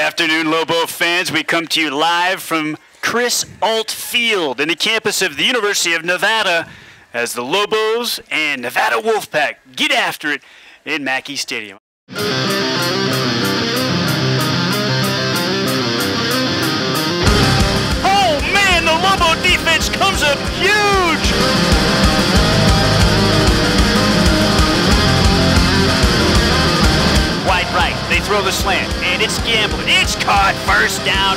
afternoon, Lobo fans. We come to you live from Chris Alt Field in the campus of the University of Nevada as the Lobos and Nevada Wolfpack get after it in Mackey Stadium. Oh man, the Lobo defense comes up huge! Wide right, they throw the slant, and it's gambling. It's caught, first down.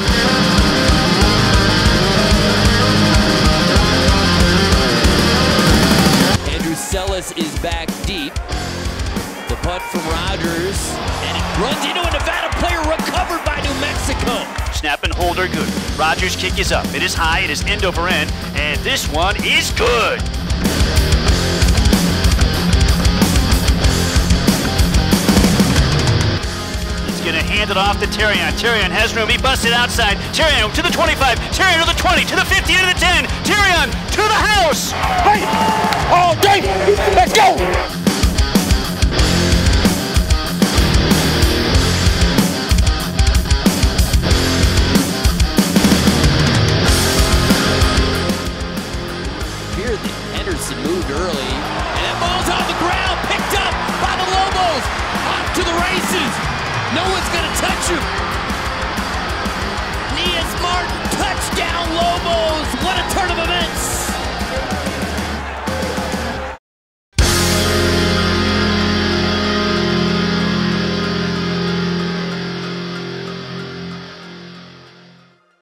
Celis is back deep. The punt from Rogers, and it runs into a Nevada player, recovered by New Mexico. Snap and hold are good. Rogers' kick is up. It is high, it is end over end, and this one is good. He's gonna hand it off to Terrion. Terrion has room, he busts it outside. Terrion to the 25, Terrion to the 20, to the 50, to the 10. Terrion to the house! Hey! Oh, Dave! Let's go! Here, Henderson moved early, and that ball's on the ground, picked up by the Lobos. Off to the races. No one's gonna touch him. Nias Martin, touchdown Lobos. What a turn of events.